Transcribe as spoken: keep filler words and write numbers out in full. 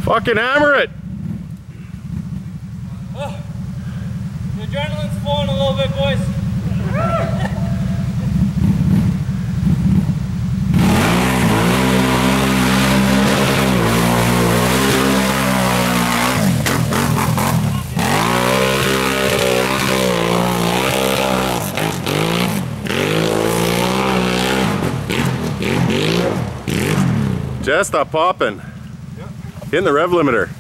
Fucking hammer it! Oh, the adrenaline's flowing a little bit, boys. Just stop popping. Yep. Hitting the rev limiter.